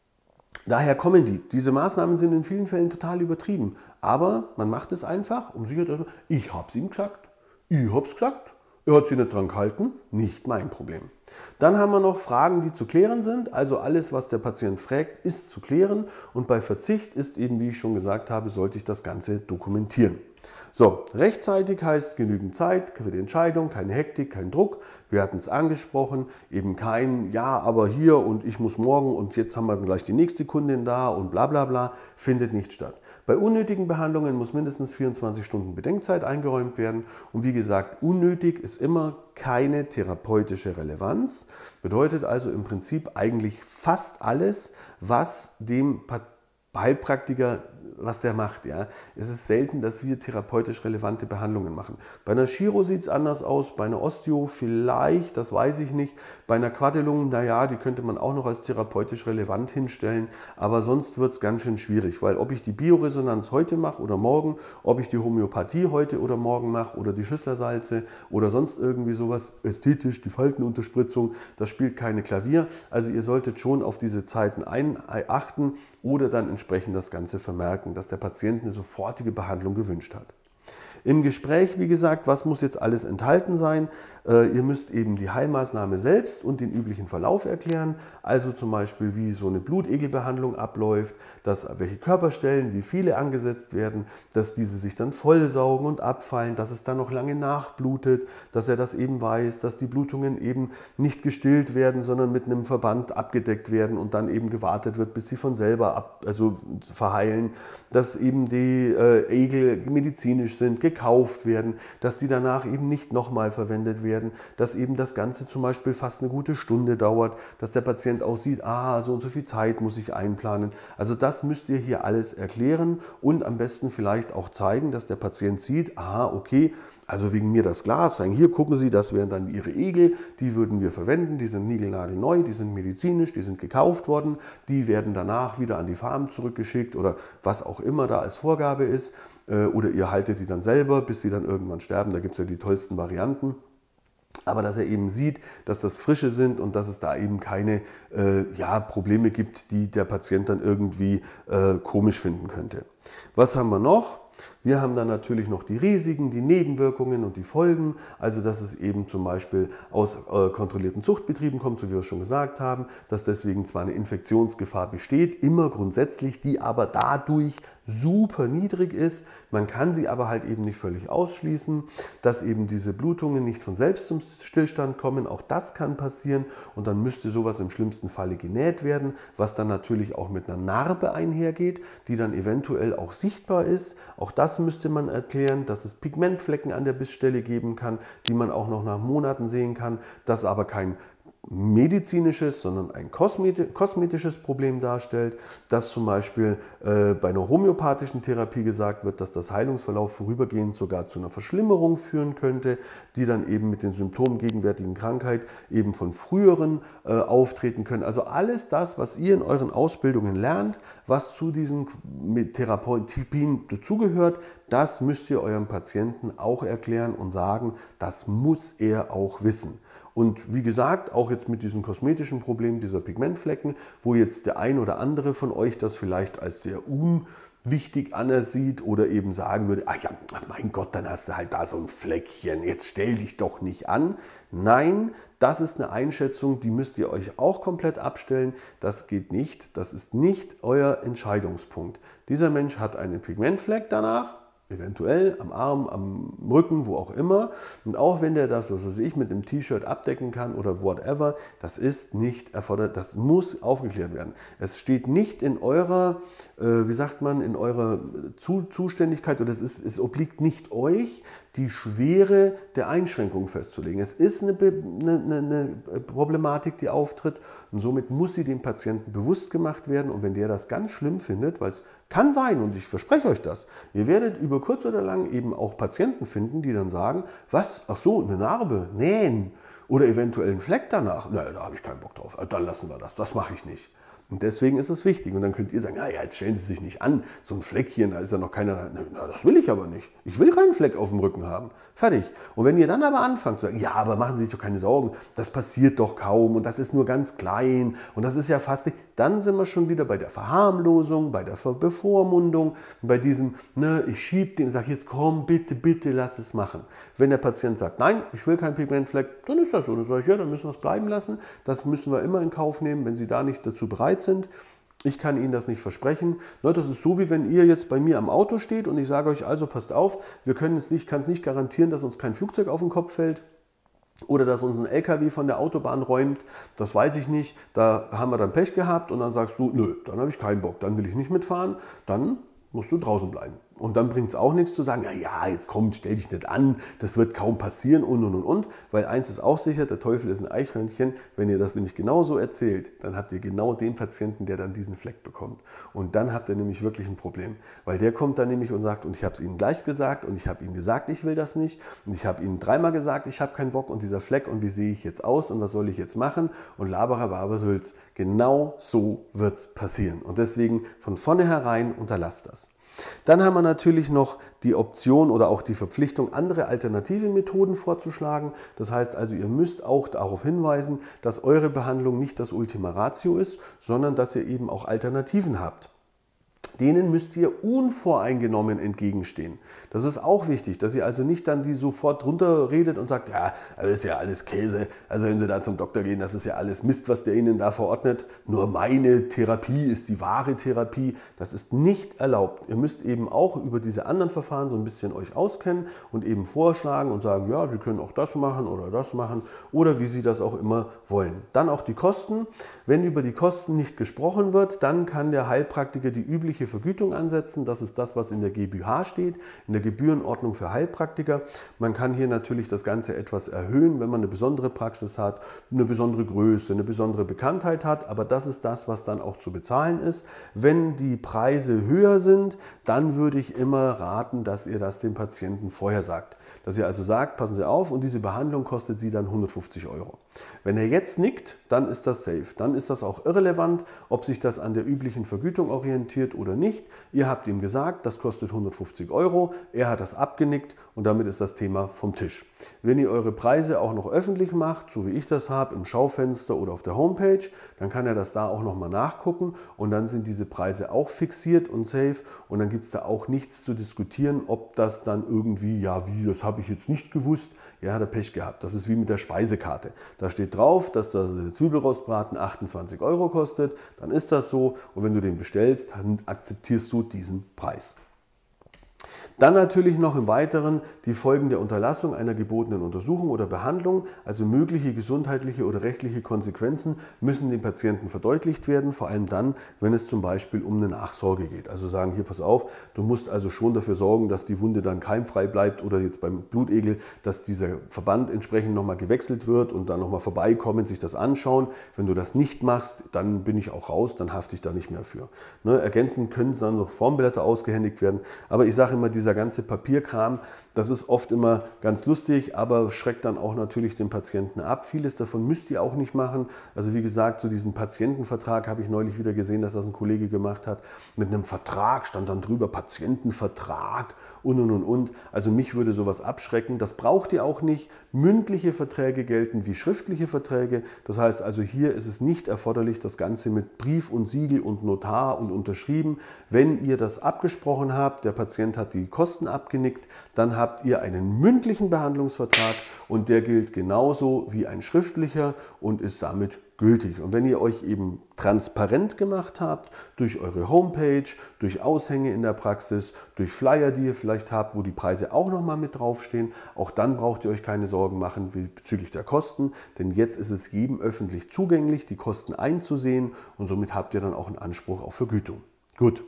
daher kommen die. Diese Maßnahmen sind in vielen Fällen total übertrieben. Aber man macht es einfach, um sicher zu sein, ich habe es ihm gesagt, ich habe es gesagt, er hat sich nicht dran gehalten, nicht mein Problem. Dann haben wir noch Fragen, die zu klären sind. Also alles, was der Patient fragt, ist zu klären. Und bei Verzicht ist eben, wie ich schon gesagt habe, sollte ich das Ganze dokumentieren. So, rechtzeitig heißt genügend Zeit für die Entscheidung, keine Hektik, kein Druck. Wir hatten es angesprochen, eben kein Ja, aber hier und ich muss morgen und jetzt haben wir dann gleich die nächste Kundin da und bla bla bla, findet nicht statt. Bei unnötigen Behandlungen muss mindestens vierundzwanzig Stunden Bedenkzeit eingeräumt werden und wie gesagt, unnötig ist immer keine therapeutische Relevanz, bedeutet also im Prinzip eigentlich fast alles, was dem Heilpraktiker, was der macht. Ja. Es ist selten, dass wir therapeutisch relevante Behandlungen machen. Bei einer Chiro sieht es anders aus, bei einer Osteo vielleicht, das weiß ich nicht. Bei einer Quaddelung, naja, die könnte man auch noch als therapeutisch relevant hinstellen, aber sonst wird es ganz schön schwierig, weil ob ich die Bioresonanz heute mache oder morgen, ob ich die Homöopathie heute oder morgen mache oder die Schüsslersalze oder sonst irgendwie sowas, ästhetisch, die Faltenunterspritzung, das spielt keine Klavier. Also ihr solltet schon auf diese Zeiten ein, achten oder dann entsprechend das Ganze vermerken, dass der Patient eine sofortige Behandlung gewünscht hat. Im Gespräch, wie gesagt, was muss jetzt alles enthalten sein? Äh, ihr müsst eben die Heilmaßnahme selbst und den üblichen Verlauf erklären, also zum Beispiel, wie so eine Blutegelbehandlung abläuft, dass welche Körperstellen, wie viele angesetzt werden, dass diese sich dann vollsaugen und abfallen, dass es dann noch lange nachblutet, dass er das eben weiß, dass die Blutungen eben nicht gestillt werden, sondern mit einem Verband abgedeckt werden und dann eben gewartet wird, bis sie von selber ab, also verheilen, dass eben die äh, Egel medizinisch sind, gekauft werden, dass sie danach eben nicht nochmal verwendet werden, dass eben das Ganze zum Beispiel fast eine gute Stunde dauert, dass der Patient auch sieht, ah, so und so viel Zeit muss ich einplanen. Also das müsst ihr hier alles erklären und am besten vielleicht auch zeigen, dass der Patient sieht, aha, okay, also wegen mir das Glas, sagen, hier gucken Sie, das wären dann Ihre Egel, die würden wir verwenden, die sind niegelnagelneu, die sind medizinisch, die sind gekauft worden, die werden danach wieder an die Farm zurückgeschickt oder was auch immer da als Vorgabe ist. Oder ihr haltet die dann selber, bis sie dann irgendwann sterben, da gibt es ja die tollsten Varianten. Aber dass er eben sieht, dass das Frische sind und dass es da eben keine äh, ja, Probleme gibt, die der Patient dann irgendwie äh, komisch finden könnte. Was haben wir noch? Wir haben dann natürlich noch die Risiken, die Nebenwirkungen und die Folgen, also dass es eben zum Beispiel aus äh, kontrollierten Zuchtbetrieben kommt, so wie wir es schon gesagt haben, dass deswegen zwar eine Infektionsgefahr besteht, immer grundsätzlich, die aber dadurch super niedrig ist, man kann sie aber halt eben nicht völlig ausschließen, dass eben diese Blutungen nicht von selbst zum Stillstand kommen, auch das kann passieren und dann müsste sowas im schlimmsten Falle genäht werden, was dann natürlich auch mit einer Narbe einhergeht, die dann eventuell auch sichtbar ist, auch das müsste man erklären, dass es Pigmentflecken an der Bissstelle geben kann, die man auch noch nach Monaten sehen kann, dass aber kein medizinisches, sondern ein kosmetisches Problem darstellt, dass zum Beispiel äh, bei einer homöopathischen Therapie gesagt wird, dass das Heilungsverlauf vorübergehend sogar zu einer Verschlimmerung führen könnte, die dann eben mit den Symptomen gegenwärtigen Krankheit eben von früheren äh, auftreten können. Also alles das, was ihr in euren Ausbildungen lernt, was zu diesen Therapien dazugehört, das müsst ihr eurem Patienten auch erklären und sagen, das muss er auch wissen. Und wie gesagt, auch jetzt mit diesem kosmetischen Problem dieser Pigmentflecken, wo jetzt der ein oder andere von euch das vielleicht als sehr unwichtig anersieht oder eben sagen würde, ach ja, mein Gott, dann hast du halt da so ein Fleckchen, jetzt stell dich doch nicht an. Nein, das ist eine Einschätzung, die müsst ihr euch auch komplett abstellen. Das geht nicht, das ist nicht euer Entscheidungspunkt. Dieser Mensch hat einen Pigmentfleck danach, eventuell am Arm, am Rücken, wo auch immer. Und auch wenn der das, was weiß ich, mit einem T-Shirt abdecken kann oder whatever, das ist nicht erfordert, das muss aufgeklärt werden. Es steht nicht in eurer, äh, wie sagt man, in eurer Zu Zuständigkeit oder es, ist, es obliegt nicht euch, die Schwere der Einschränkung festzulegen. Es ist eine, eine, eine Problematik, die auftritt und somit muss sie dem Patienten bewusst gemacht werden. Und wenn der das ganz schlimm findet, weil es kann sein, und ich verspreche euch das, ihr werdet über kurz oder lang eben auch Patienten finden, die dann sagen, was, ach so, eine Narbe, nähen oder eventuell einen Fleck danach. Na, da habe ich keinen Bock drauf, dann lassen wir das, das mache ich nicht. Und deswegen ist es wichtig. Und dann könnt ihr sagen, ja, jetzt stellen Sie sich nicht an, so ein Fleckchen, da ist ja noch keiner, na, das will ich aber nicht. Ich will keinen Fleck auf dem Rücken haben. Fertig. Und wenn ihr dann aber anfangt zu sagen, ja, aber machen Sie sich doch keine Sorgen, das passiert doch kaum und das ist nur ganz klein und das ist ja fast nicht, dann sind wir schon wieder bei der Verharmlosung, bei der Bevormundung, bei diesem, ne, ich schiebe den, sage jetzt komm, bitte, bitte, lass es machen. Wenn der Patient sagt, nein, ich will keinen Pigmentfleck, dann ist das so. Dann sage ich, ja, dann müssen wir es bleiben lassen. Das müssen wir immer in Kauf nehmen, wenn Sie da nicht dazu bereit sind. Ich kann Ihnen das nicht versprechen. Das ist so, wie wenn ihr jetzt bei mir am Auto steht und ich sage euch, also passt auf, wir können es nicht, kann es nicht garantieren, dass uns kein Flugzeug auf den Kopf fällt oder dass uns ein L K W von der Autobahn räumt. Das weiß ich nicht. Da haben wir dann Pech gehabt und dann sagst du, nö, dann habe ich keinen Bock, dann will ich nicht mitfahren. Dann musst du draußen bleiben. Und dann bringt es auch nichts zu sagen, ja, ja, jetzt komm, stell dich nicht an, das wird kaum passieren und, und, und, und. Weil eins ist auch sicher, der Teufel ist ein Eichhörnchen. Wenn ihr das nämlich genauso erzählt, dann habt ihr genau den Patienten, der dann diesen Fleck bekommt. Und dann habt ihr nämlich wirklich ein Problem. Weil der kommt dann nämlich und sagt, und ich habe es Ihnen gleich gesagt und ich habe Ihnen gesagt, ich will das nicht. Und ich habe Ihnen dreimal gesagt, ich habe keinen Bock und dieser Fleck und wie sehe ich jetzt aus und was soll ich jetzt machen? Und Laberababersülz, genau so wird es passieren. Und deswegen von vornherein unterlasst das. Dann haben wir natürlich noch die Option oder auch die Verpflichtung, andere alternative Methoden vorzuschlagen. Das heißt also, ihr müsst auch darauf hinweisen, dass eure Behandlung nicht das Ultima Ratio ist, sondern dass ihr eben auch Alternativen habt. Denen müsst ihr unvoreingenommen entgegenstehen. Das ist auch wichtig, dass ihr also nicht dann die sofort drunter redet und sagt, ja, das ist ja alles Käse. Also wenn Sie da zum Doktor gehen, das ist ja alles Mist, was der Ihnen da verordnet. Nur meine Therapie ist die wahre Therapie. Das ist nicht erlaubt. Ihr müsst eben auch über diese anderen Verfahren so ein bisschen euch auskennen und eben vorschlagen und sagen, ja, Sie können auch das machen oder das machen oder wie Sie das auch immer wollen. Dann auch die Kosten. Wenn über die Kosten nicht gesprochen wird, dann kann der Heilpraktiker die übliche Vergütung ansetzen. Das ist das, was in der G b H steht, in der Gebührenordnung für Heilpraktiker. Man kann hier natürlich das Ganze etwas erhöhen, wenn man eine besondere Praxis hat, eine besondere Größe, eine besondere Bekanntheit hat, aber das ist das, was dann auch zu bezahlen ist. Wenn die Preise höher sind, dann würde ich immer raten, dass ihr das dem Patienten vorher sagt. Dass ihr also sagt, passen Sie auf und diese Behandlung kostet Sie dann hundertfünfzig Euro. Wenn er jetzt nickt, dann ist das safe. Dann ist das auch irrelevant, ob sich das an der üblichen Vergütung orientiert oder nicht. Ihr habt ihm gesagt, das kostet hundertfünfzig Euro. Er hat das abgenickt und damit ist das Thema vom Tisch. Wenn ihr eure Preise auch noch öffentlich macht, so wie ich das habe, im Schaufenster oder auf der Homepage, dann kann er das da auch nochmal nachgucken und dann sind diese Preise auch fixiert und safe und dann gibt es da auch nichts zu diskutieren, ob das dann irgendwie, ja wie, das habe ich jetzt nicht gewusst, ja, hat er Pech gehabt. Das ist wie mit der Speisekarte. Da steht drauf, dass der Zwiebelrostbraten achtundzwanzig Euro kostet, dann ist das so und wenn du den bestellst, dann akzeptierst du diesen Preis. Dann natürlich noch im Weiteren die Folgen der Unterlassung einer gebotenen Untersuchung oder Behandlung, also mögliche gesundheitliche oder rechtliche Konsequenzen müssen dem Patienten verdeutlicht werden, vor allem dann, wenn es zum Beispiel um eine Nachsorge geht. Also sagen, hier pass auf, du musst also schon dafür sorgen, dass die Wunde dann keimfrei bleibt oder jetzt beim Blutegel, dass dieser Verband entsprechend nochmal gewechselt wird und dann nochmal vorbeikommen, sich das anschauen. Wenn du das nicht machst, dann bin ich auch raus, dann hafte ich da nicht mehr für. Ne, ergänzend können dann noch Formblätter ausgehändigt werden, aber ich sage immer, dieser ganze Papierkram, das ist oft immer ganz lustig, aber schreckt dann auch natürlich den Patienten ab. Vieles davon müsst ihr auch nicht machen. Also wie gesagt, so diesen Patientenvertrag habe ich neulich wieder gesehen, dass das ein Kollege gemacht hat. Mit einem Vertrag stand dann drüber Patientenvertrag und und und und. Also mich würde sowas abschrecken. Das braucht ihr auch nicht. Mündliche Verträge gelten wie schriftliche Verträge. Das heißt also, hier ist es nicht erforderlich, das Ganze mit Brief und Siegel und Notar und unterschrieben. Wenn ihr das abgesprochen habt, der Patient hat die Kosten abgenickt, dann habt ihr einen mündlichen Behandlungsvertrag und der gilt genauso wie ein schriftlicher und ist damit gültig. Und wenn ihr euch eben transparent gemacht habt, durch eure Homepage, durch Aushänge in der Praxis, durch Flyer, die ihr vielleicht habt, wo die Preise auch nochmal mit draufstehen, auch dann braucht ihr euch keine Sorgen machen bezüglich der Kosten, denn jetzt ist es jedem öffentlich zugänglich, die Kosten einzusehen und somit habt ihr dann auch einen Anspruch auf Vergütung. Gut.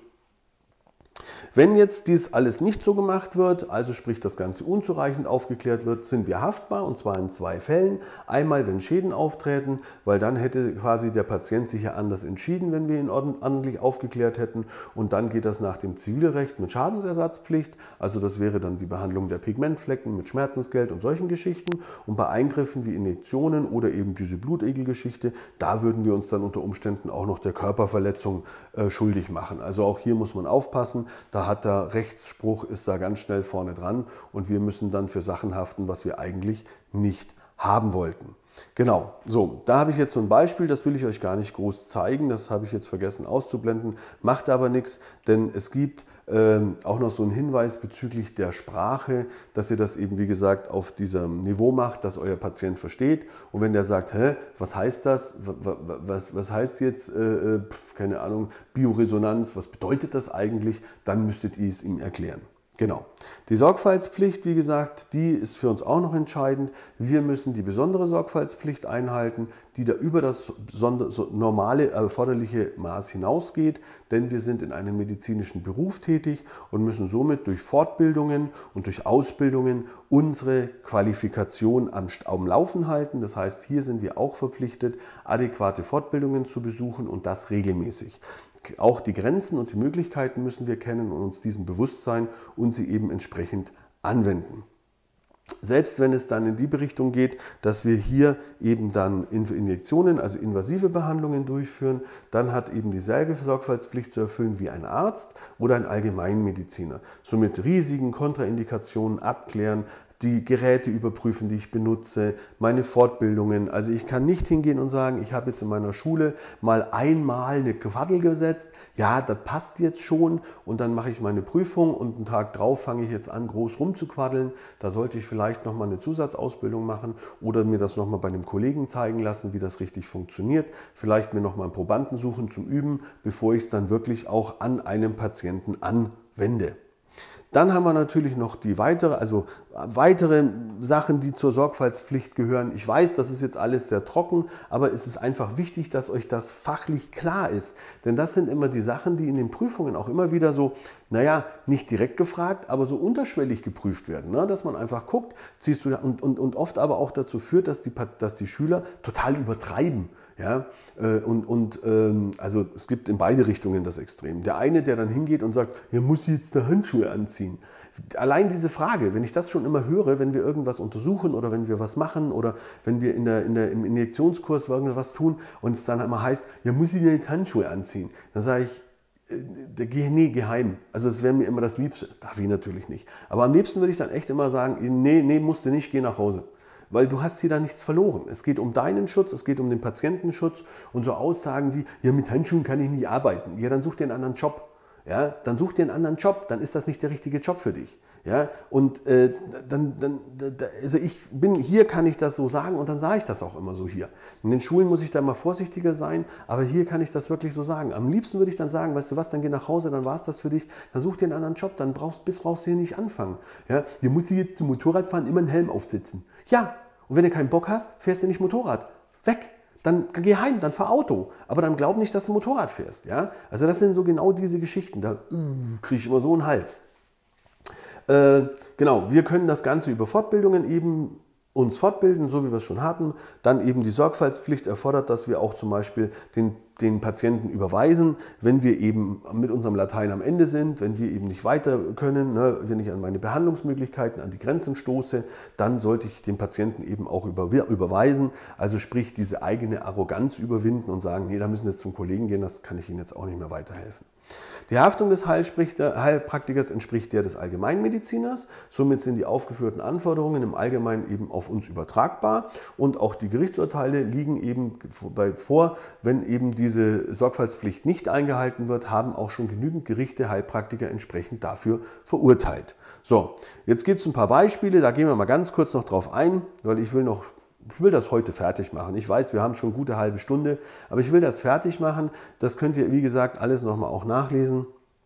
Wenn jetzt dies alles nicht so gemacht wird, also sprich das Ganze unzureichend aufgeklärt wird, sind wir haftbar, und zwar in zwei Fällen. Einmal, wenn Schäden auftreten, weil dann hätte quasi der Patient sich ja anders entschieden, wenn wir ihn ordentlich aufgeklärt hätten, und dann geht das nach dem Zivilrecht mit Schadensersatzpflicht, also das wäre dann die Behandlung der Pigmentflecken mit Schmerzensgeld und solchen Geschichten, und bei Eingriffen wie Injektionen oder eben diese Blutegelgeschichte, da würden wir uns dann unter Umständen auch noch der Körperverletzung äh, schuldig machen. Also auch hier muss man aufpassen. Da hat der Rechtsspruch, ist da ganz schnell vorne dran und wir müssen dann für Sachen haften, was wir eigentlich nicht haben wollten. Genau, so, da habe ich jetzt so ein Beispiel, das will ich euch gar nicht groß zeigen, das habe ich jetzt vergessen auszublenden, macht aber nichts, denn es gibt ähm, auch noch so einen Hinweis bezüglich der Sprache, dass ihr das eben, wie gesagt, auf diesem Niveau macht, dass euer Patient versteht, und wenn der sagt, hä, was heißt das, was, was heißt jetzt, äh, keine Ahnung, Bioresonanz, was bedeutet das eigentlich, dann müsstet ihr es ihm erklären. Genau. Die Sorgfaltspflicht, wie gesagt, die ist für uns auch noch entscheidend. Wir müssen die besondere Sorgfaltspflicht einhalten, die da über das normale erforderliche Maß hinausgeht, denn wir sind in einem medizinischen Beruf tätig und müssen somit durch Fortbildungen und durch Ausbildungen unsere Qualifikation am, am Laufen halten. Das heißt, hier sind wir auch verpflichtet, adäquate Fortbildungen zu besuchen, und das regelmäßig. Auch die Grenzen und die Möglichkeiten müssen wir kennen und uns diesem bewusst sein und sie eben entsprechend anwenden. Selbst wenn es dann in die Richtung geht, dass wir hier eben dann Injektionen, also invasive Behandlungen durchführen, dann hat eben dieselbe Sorgfaltspflicht zu erfüllen wie ein Arzt oder ein Allgemeinmediziner. Somit Risiken, Kontraindikationen abklären, die Geräte überprüfen, die ich benutze, meine Fortbildungen. Also ich kann nicht hingehen und sagen, ich habe jetzt in meiner Schule mal einmal eine Quaddel gesetzt, ja, das passt jetzt schon, und dann mache ich meine Prüfung und einen Tag drauf fange ich jetzt an, groß rumzuquaddeln. Da sollte ich vielleicht nochmal eine Zusatzausbildung machen oder mir das nochmal bei einem Kollegen zeigen lassen, wie das richtig funktioniert. Vielleicht mir nochmal einen Probanden suchen zum Üben, bevor ich es dann wirklich auch an einem Patienten anwende. Dann haben wir natürlich noch die weitere, also weitere Sachen, die zur Sorgfaltspflicht gehören. Ich weiß, das ist jetzt alles sehr trocken, aber es ist einfach wichtig, dass euch das fachlich klar ist. Denn das sind immer die Sachen, die in den Prüfungen auch immer wieder so, naja, nicht direkt gefragt, aber so unterschwellig geprüft werden. Ne? Dass man einfach guckt, ziehst du da, und, und, und oft aber auch dazu führt, dass die, dass die Schüler total übertreiben. Ja? Und, und ähm, also es gibt in beide Richtungen das Extrem. Der eine, der dann hingeht und sagt, ja, muss ich jetzt da Handschuhe anziehen? Allein diese Frage, wenn ich das schon immer höre, wenn wir irgendwas untersuchen oder wenn wir was machen oder wenn wir in der, in der, im Injektionskurs irgendwas tun und es dann immer heißt, ja, muss ich jetzt Handschuhe anziehen? Dann sage ich, äh, nee, geheim. Also das wäre mir immer das Liebste. Darf ich natürlich nicht. Aber am liebsten würde ich dann echt immer sagen, nee, nee, musst du nicht, geh nach Hause. Weil du hast hier da nichts verloren. Es geht um deinen Schutz, es geht um den Patientenschutz, und so Aussagen wie, ja, mit Handschuhen kann ich nicht arbeiten. Ja, dann such dir einen anderen Job. ja, dann such dir einen anderen Job, dann ist das nicht der richtige Job für dich. Ja, und äh, dann, dann, also ich bin, hier kann ich das so sagen und dann sage ich das auch immer so hier. In den Schulen muss ich da mal vorsichtiger sein, aber hier kann ich das wirklich so sagen. Am liebsten würde ich dann sagen, weißt du was, dann geh nach Hause, dann war es das für dich, dann such dir einen anderen Job, dann brauchst, bis brauchst du hier nicht anfangen. Ja, hier musst du jetzt zum Motorradfahren immer einen Helm aufsetzen. Ja, und wenn du keinen Bock hast, fährst du nicht Motorrad. Weg! Dann geh heim, dann fahr Auto. Aber dann glaub nicht, dass du Motorrad fährst. Ja? Also das sind so genau diese Geschichten. Da uh, kriege ich immer so einen Hals. Äh, genau, wir können das Ganze über Fortbildungen eben uns fortbilden, so wie wir es schon hatten. Dann eben die Sorgfaltspflicht erfordert, dass wir auch zum Beispiel den, den Patienten überweisen, wenn wir eben mit unserem Latein am Ende sind, wenn wir eben nicht weiter können, ne, wenn ich an meine Behandlungsmöglichkeiten, an die Grenzen stoße, dann sollte ich den Patienten eben auch über, überweisen. Also sprich, diese eigene Arroganz überwinden und sagen, nee, da müssen wir jetzt zum Kollegen gehen, das kann ich Ihnen jetzt auch nicht mehr weiterhelfen. Die Haftung des Heilpraktikers entspricht der des Allgemeinmediziners. Somit sind die aufgeführten Anforderungen im Allgemeinen eben auf uns übertragbar und auch die Gerichtsurteile liegen eben vor, wenn eben diese Sorgfaltspflicht nicht eingehalten wird, haben auch schon genügend Gerichte Heilpraktiker entsprechend dafür verurteilt. So, jetzt gibt es ein paar Beispiele, da gehen wir mal ganz kurz noch drauf ein, weil ich will noch Ich will das heute fertig machen. Ich weiß, wir haben schon eine gute halbe Stunde, aber ich will das fertig machen. Das könnt ihr, wie gesagt, alles nochmal auch nachlesen.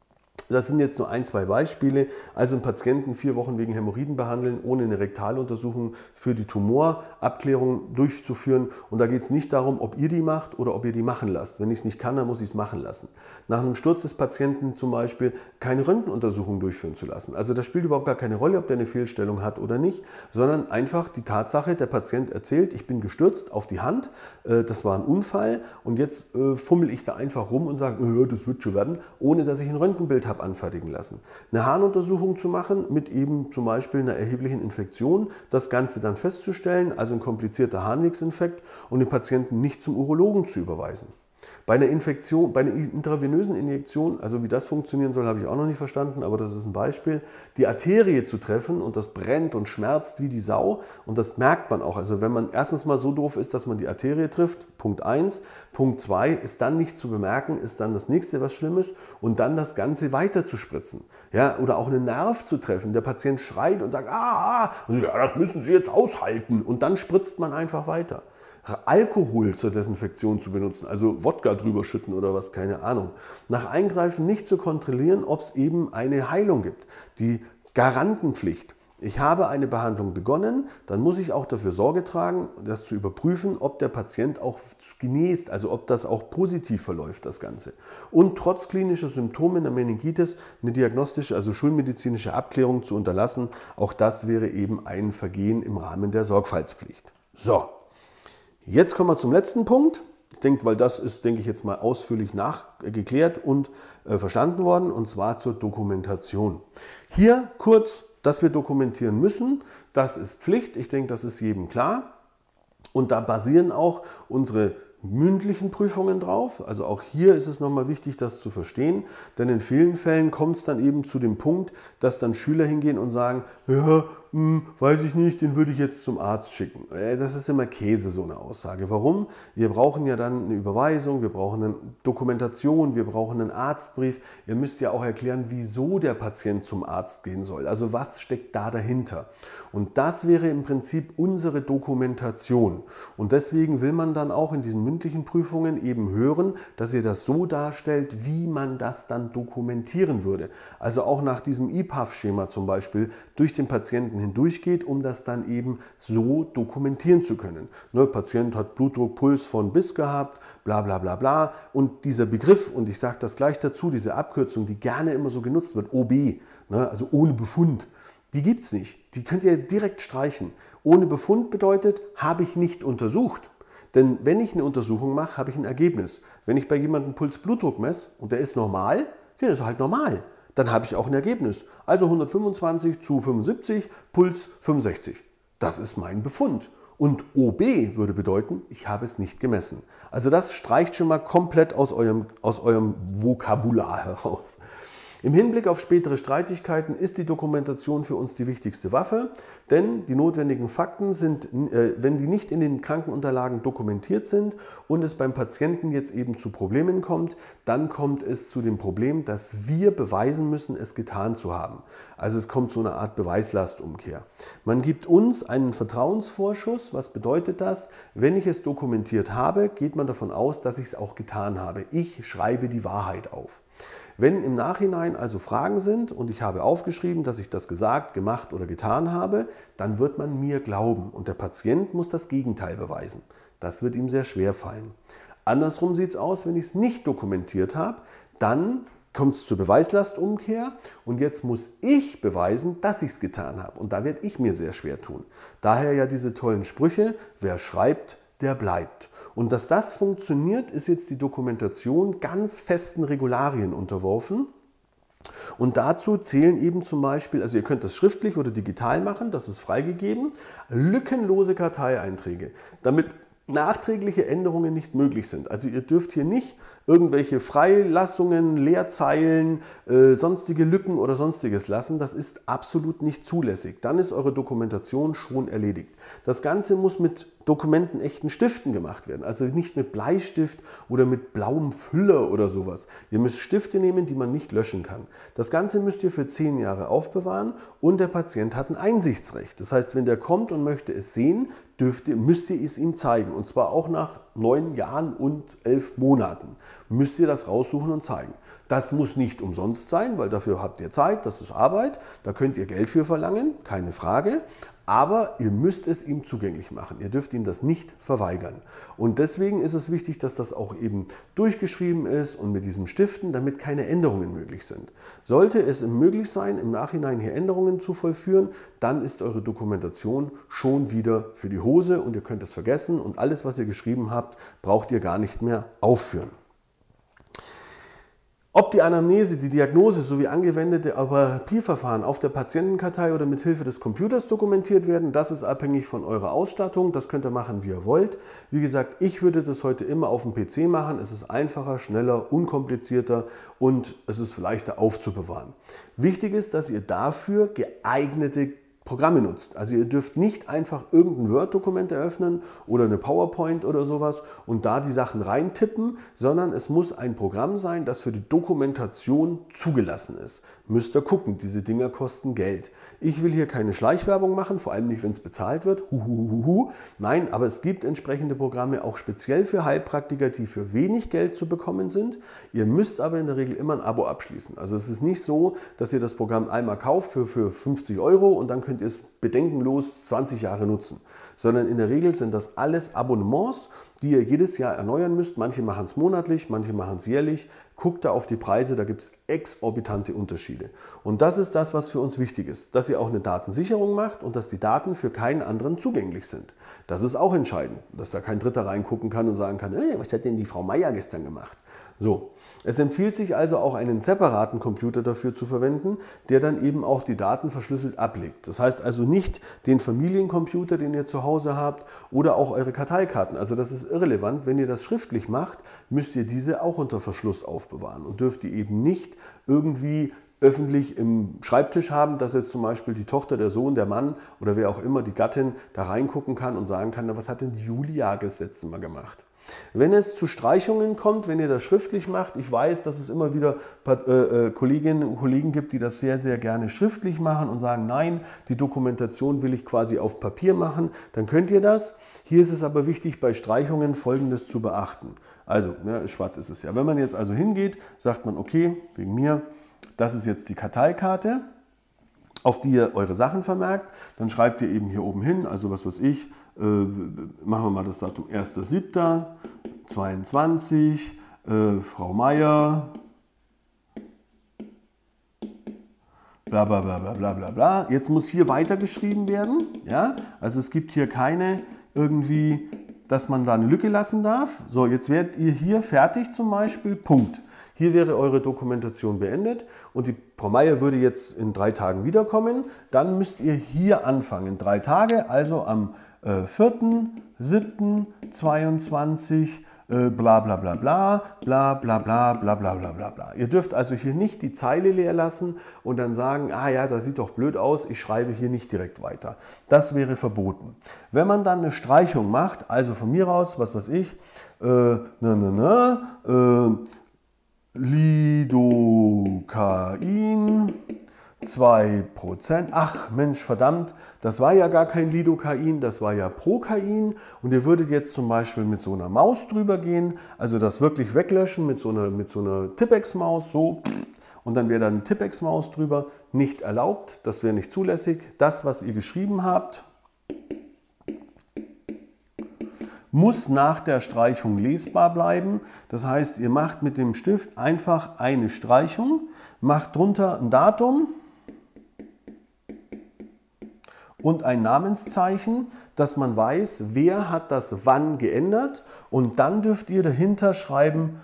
Das sind jetzt nur ein, zwei Beispiele. Also einen Patienten vier Wochen wegen Hämorrhoiden behandeln, ohne eine Rektaluntersuchung für die Tumorabklärung durchzuführen. Und da geht es nicht darum, ob ihr die macht oder ob ihr die machen lasst. Wenn ich es nicht kann, dann muss ich es machen lassen. Nach einem Sturz des Patienten zum Beispiel keine Röntgenuntersuchung durchführen zu lassen. Also das spielt überhaupt gar keine Rolle, ob der eine Fehlstellung hat oder nicht, sondern einfach die Tatsache, der Patient erzählt, ich bin gestürzt auf die Hand, das war ein Unfall und jetzt fummel ich da einfach rum und sage, das wird schon werden, ohne dass ich ein Röntgenbild habe anfertigen lassen. Eine Harnuntersuchung zu machen mit eben zum Beispiel einer erheblichen Infektion, das Ganze dann festzustellen, also ein komplizierter Harnwegsinfekt und den Patienten nicht zum Urologen zu überweisen. Bei einer Infektion, bei einer intravenösen Injektion, also wie das funktionieren soll, habe ich auch noch nicht verstanden, aber das ist ein Beispiel, die Arterie zu treffen und das brennt und schmerzt wie die Sau und das merkt man auch. Also wenn man erstens mal so doof ist, dass man die Arterie trifft, Punkt eins, Punkt zwei ist dann nicht zu bemerken, ist dann das nächste, was schlimm ist und dann das Ganze weiter zu spritzen. Ja, oder auch einen Nerv zu treffen. Der Patient schreit und sagt, ah, ah, ja, das müssen Sie jetzt aushalten und dann spritzt man einfach weiter. Alkohol zur Desinfektion zu benutzen, also Wodka drüber schütten oder was, keine Ahnung. Nach Eingreifen nicht zu kontrollieren, ob es eben eine Heilung gibt. Die Garantenpflicht. Ich habe eine Behandlung begonnen, dann muss ich auch dafür Sorge tragen, das zu überprüfen, ob der Patient auch genest, also ob das auch positiv verläuft, das Ganze. Und trotz klinischer Symptome einer Meningitis eine diagnostische, also schulmedizinische Abklärung zu unterlassen, auch das wäre eben ein Vergehen im Rahmen der Sorgfaltspflicht. So. Jetzt kommen wir zum letzten Punkt. Ich denke, weil das ist, denke ich, jetzt mal ausführlich nachgeklärt und äh, verstanden worden, und zwar zur Dokumentation. Hier kurz, dass wir dokumentieren müssen, das ist Pflicht. Ich denke, das ist jedem klar. Und da basieren auch unsere mündlichen Prüfungen drauf. Also auch hier ist es nochmal wichtig, das zu verstehen, denn in vielen Fällen kommt es dann eben zu dem Punkt, dass dann Schüler hingehen und sagen, ja, hm, weiß ich nicht, den würde ich jetzt zum Arzt schicken. Das ist immer Käse, so eine Aussage. Warum? Wir brauchen ja dann eine Überweisung, wir brauchen eine Dokumentation, wir brauchen einen Arztbrief. Ihr müsst ja auch erklären, wieso der Patient zum Arzt gehen soll. Also was steckt da dahinter? Und das wäre im Prinzip unsere Dokumentation. Und deswegen will man dann auch in diesen mündlichen Prüfungen eben hören, dass ihr das so darstellt, wie man das dann dokumentieren würde. Also auch nach diesem I P A F-Schema zum Beispiel durch den Patienten hindurchgeht, um das dann eben so dokumentieren zu können. Ne, Patient hat Blutdruck, Puls von bis gehabt, bla bla bla bla. Und dieser Begriff, und ich sage das gleich dazu, diese Abkürzung, die gerne immer so genutzt wird, O B, ne, also ohne Befund, die gibt es nicht. Die könnt ihr direkt streichen. Ohne Befund bedeutet, habe ich nicht untersucht. Denn wenn ich eine Untersuchung mache, habe ich ein Ergebnis. Wenn ich bei jemandem Puls-Blutdruck messe und der ist normal, der ist halt normal. Dann habe ich auch ein Ergebnis. Also hundertfünfundzwanzig zu fünfundsiebzig, Puls fünfundsechzig. Das ist mein Befund. Und O B würde bedeuten, ich habe es nicht gemessen. Also das streicht schon mal komplett aus eurem, aus eurem Vokabular heraus. Im Hinblick auf spätere Streitigkeiten ist die Dokumentation für uns die wichtigste Waffe, denn die notwendigen Fakten sind, äh, wenn die nicht in den Krankenunterlagen dokumentiert sind und es beim Patienten jetzt eben zu Problemen kommt, dann kommt es zu dem Problem, dass wir beweisen müssen, es getan zu haben. Also es kommt zu einer Art Beweislastumkehr. Man gibt uns einen Vertrauensvorschuss. Was bedeutet das? Wenn ich es dokumentiert habe, geht man davon aus, dass ich es auch getan habe. Ich schreibe die Wahrheit auf. Wenn im Nachhinein also Fragen sind und ich habe aufgeschrieben, dass ich das gesagt, gemacht oder getan habe, dann wird man mir glauben und der Patient muss das Gegenteil beweisen. Das wird ihm sehr schwer fallen. Andersrum sieht es aus, wenn ich es nicht dokumentiert habe, dann kommt es zur Beweislastumkehr und jetzt muss ich beweisen, dass ich es getan habe. Und da werde ich mir sehr schwer tun. Daher ja diese tollen Sprüche, wer schreibt, der bleibt. Und dass das funktioniert, ist jetzt die Dokumentation ganz festen Regularien unterworfen. Und dazu zählen eben zum Beispiel, also ihr könnt das schriftlich oder digital machen, das ist freigegeben, lückenlose Karteieinträge, damit nachträgliche Änderungen nicht möglich sind. Also ihr dürft hier nicht irgendwelche Freilassungen, Leerzeilen, äh, sonstige Lücken oder sonstiges lassen. Das ist absolut nicht zulässig. Dann ist eure Dokumentation schon erledigt. Das Ganze muss mit dokumentenechten Stiften gemacht werden. Also nicht mit Bleistift oder mit blauem Füller oder sowas. Ihr müsst Stifte nehmen, die man nicht löschen kann. Das Ganze müsst ihr für zehn Jahre aufbewahren und der Patient hat ein Einsichtsrecht. Das heißt, wenn der kommt und möchte es sehen, dürft ihr, müsst ihr es ihm zeigen. Und zwar auch nach neun Jahren und elf Monaten müsst ihr das raussuchen und zeigen. Das muss nicht umsonst sein, weil dafür habt ihr Zeit, das ist Arbeit, da könnt ihr Geld für verlangen, keine Frage. Aber ihr müsst es ihm zugänglich machen. Ihr dürft ihm das nicht verweigern. Und deswegen ist es wichtig, dass das auch eben durchgeschrieben ist und mit diesen Stiften, damit keine Änderungen möglich sind. Sollte es möglich sein, im Nachhinein hier Änderungen zu vollführen, dann ist eure Dokumentation schon wieder für die Hose und ihr könnt es vergessen und alles, was ihr geschrieben habt, braucht ihr gar nicht mehr aufführen. Ob die Anamnese, die Diagnose sowie angewendete Therapieverfahren auf der Patientenkartei oder mit Hilfe des Computers dokumentiert werden, das ist abhängig von eurer Ausstattung. Das könnt ihr machen, wie ihr wollt. Wie gesagt, ich würde das heute immer auf dem P C machen. Es ist einfacher, schneller, unkomplizierter und es ist leichter aufzubewahren. Wichtig ist, dass ihr dafür geeignete Programme nutzt. Also ihr dürft nicht einfach irgendein Word-Dokument eröffnen oder eine PowerPoint oder sowas und da die Sachen reintippen, sondern es muss ein Programm sein, das für die Dokumentation zugelassen ist. Müsst ihr gucken, diese Dinger kosten Geld. Ich will hier keine Schleichwerbung machen, vor allem nicht, wenn es bezahlt wird. Huhuhuhu. Nein, aber es gibt entsprechende Programme auch speziell für Heilpraktiker, die für wenig Geld zu bekommen sind. Ihr müsst aber in der Regel immer ein Abo abschließen. Also es ist nicht so, dass ihr das Programm einmal kauft für, für fünfzig Euro und dann könnt ihr es bedenkenlos zwanzig Jahre nutzen. Sondern in der Regel sind das alles Abonnements, die ihr jedes Jahr erneuern müsst. Manche machen es monatlich, manche machen es jährlich. Guckt da auf die Preise, da gibt es exorbitante Unterschiede. Und das ist das, was für uns wichtig ist, dass ihr auch eine Datensicherung macht und dass die Daten für keinen anderen zugänglich sind. Das ist auch entscheidend, dass da kein Dritter reingucken kann und sagen kann, hey, was hat denn die Frau Meier gestern gemacht? So, es empfiehlt sich also auch einen separaten Computer dafür zu verwenden, der dann eben auch die Daten verschlüsselt ablegt. Das heißt also nicht den Familiencomputer, den ihr zu Hause habt oder auch eure Karteikarten. Also das ist irrelevant. Wenn ihr das schriftlich macht, müsst ihr diese auch unter Verschluss aufbewahren und dürft die eben nicht irgendwie öffentlich im Schreibtisch haben, dass jetzt zum Beispiel die Tochter, der Sohn, der Mann oder wer auch immer, die Gattin, da reingucken kann und sagen kann, na, was hat denn die Julia das letzte Mal gemacht? Wenn es zu Streichungen kommt, wenn ihr das schriftlich macht, ich weiß, dass es immer wieder äh, Kolleginnen und Kollegen gibt, die das sehr, sehr gerne schriftlich machen und sagen, nein, die Dokumentation will ich quasi auf Papier machen, dann könnt ihr das. Hier ist es aber wichtig, bei Streichungen Folgendes zu beachten. Also, ja, schwarz ist es ja. Wenn man jetzt also hingeht, sagt man, okay, wegen mir, das ist jetzt die Karteikarte, auf die ihr eure Sachen vermerkt, dann schreibt ihr eben hier oben hin, also was weiß ich, äh, machen wir mal das Datum erster siebter zweiundzwanzig, äh, Frau Meier, bla bla bla bla bla bla bla. Jetzt muss hier weitergeschrieben werden, ja, also es gibt hier keine irgendwie, dass man da eine Lücke lassen darf. So, jetzt werdet ihr hier fertig zum Beispiel, Punkt. Hier wäre eure Dokumentation beendet und die Frau Meier würde jetzt in drei Tagen wiederkommen. Dann müsst ihr hier anfangen. Drei Tage, also am äh, vierten siebten zweiundzwanzig äh, bla bla bla bla, bla bla bla bla bla bla bla bla. Ihr dürft also hier nicht die Zeile leer lassen und dann sagen, ah ja, das sieht doch blöd aus, ich schreibe hier nicht direkt weiter. Das wäre verboten. Wenn man dann eine Streichung macht, also von mir aus, was weiß ich, äh, ne, ne, ne, äh, Lidocain, zwei Prozent. Ach Mensch, verdammt, das war ja gar kein Lidocain, das war ja Procain. Und ihr würdet jetzt zum Beispiel mit so einer Maus drüber gehen, also das wirklich weglöschen mit so einer, mit so einer Tippex-Maus, so. Und dann wäre da eine Tippex-Maus drüber, nicht erlaubt, das wäre nicht zulässig. Das, was ihr geschrieben habt, muss nach der Streichung lesbar bleiben. Das heißt, ihr macht mit dem Stift einfach eine Streichung, macht drunter ein Datum und ein Namenszeichen, dass man weiß, wer hat das wann geändert. Und dann dürft ihr dahinter schreiben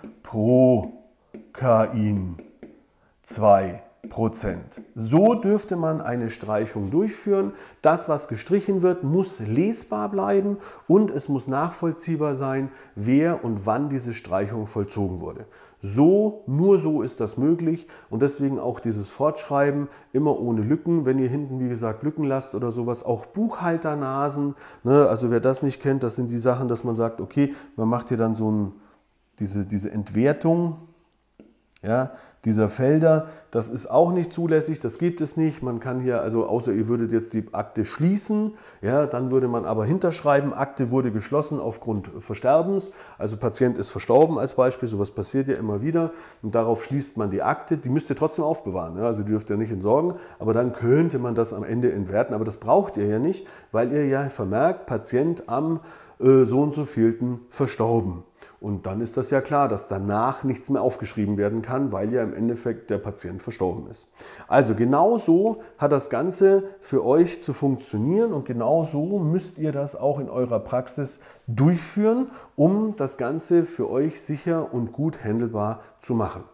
Procain zwei Prozent. So dürfte man eine Streichung durchführen. Das, was gestrichen wird, muss lesbar bleiben und es muss nachvollziehbar sein, wer und wann diese Streichung vollzogen wurde. So, nur so ist das möglich und deswegen auch dieses Fortschreiben immer ohne Lücken. Wenn ihr hinten, wie gesagt, Lücken lasst oder sowas, auch Buchhalternasen, ne, also wer das nicht kennt, das sind die Sachen, dass man sagt, okay, man macht hier dann so ein, diese, diese Entwertung, ja, dieser Felder, das ist auch nicht zulässig, das gibt es nicht. Man kann hier, also außer ihr würdet jetzt die Akte schließen, ja, dann würde man aber hinterschreiben, Akte wurde geschlossen aufgrund Versterbens, also Patient ist verstorben als Beispiel, sowas passiert ja immer wieder und darauf schließt man die Akte, die müsst ihr trotzdem aufbewahren, ja, also die dürft ihr nicht entsorgen, aber dann könnte man das am Ende entwerten, aber das braucht ihr ja nicht, weil ihr ja vermerkt, Patient am äh, so und so vielten verstorben. Und dann ist das ja klar, dass danach nichts mehr aufgeschrieben werden kann, weil ja im Endeffekt der Patient verstorben ist. Also genau so hat das Ganze für euch zu funktionieren und genau so müsst ihr das auch in eurer Praxis durchführen, um das Ganze für euch sicher und gut handelbar zu machen.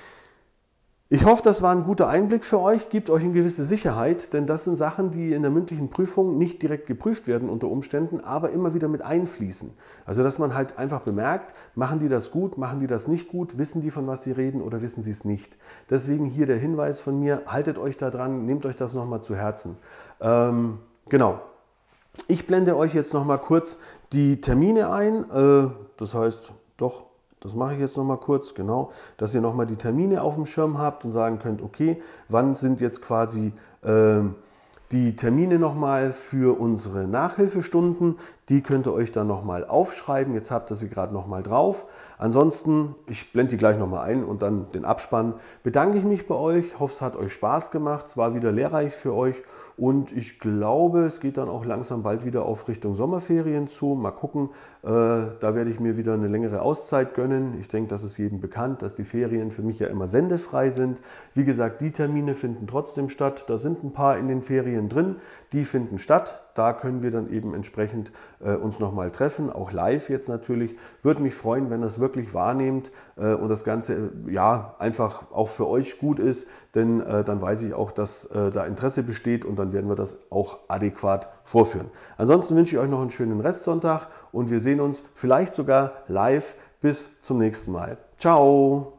Ich hoffe, das war ein guter Einblick für euch, gibt euch eine gewisse Sicherheit, denn das sind Sachen, die in der mündlichen Prüfung nicht direkt geprüft werden unter Umständen, aber immer wieder mit einfließen. Also dass man halt einfach bemerkt, machen die das gut, machen die das nicht gut, wissen die, von was sie reden oder wissen sie es nicht. Deswegen hier der Hinweis von mir, haltet euch da dran, nehmt euch das nochmal zu Herzen. Ähm, genau. Ich blende euch jetzt nochmal kurz die Termine ein, äh, das heißt, doch, das mache ich jetzt noch mal kurz, genau, dass ihr noch mal die Termine auf dem Schirm habt und sagen könnt, okay, wann sind jetzt quasi äh, die Termine noch mal für unsere Nachhilfestunden. Die könnt ihr euch dann noch mal aufschreiben. Jetzt habt ihr sie gerade noch mal drauf. Ansonsten, ich blende die gleich noch mal ein und dann den Abspann. Bedanke ich mich bei euch. Hoffe, es hat euch Spaß gemacht. Es war wieder lehrreich für euch. Und ich glaube, es geht dann auch langsam bald wieder auf Richtung Sommerferien zu. Mal gucken, äh, da werde ich mir wieder eine längere Auszeit gönnen. Ich denke, das ist jedem bekannt, dass die Ferien für mich ja immer sendefrei sind. Wie gesagt, die Termine finden trotzdem statt. Da sind ein paar in den Ferien drin, die finden statt. Da können wir dann eben entsprechend äh, uns nochmal treffen, auch live jetzt natürlich. Würde mich freuen, wenn ihr es wirklich wahrnehmt äh, und das Ganze äh, ja einfach auch für euch gut ist, denn äh, dann weiß ich auch, dass äh, da Interesse besteht und dann werden wir das auch adäquat vorführen. Ansonsten wünsche ich euch noch einen schönen Restsonntag und wir sehen uns vielleicht sogar live. Bis zum nächsten Mal. Ciao!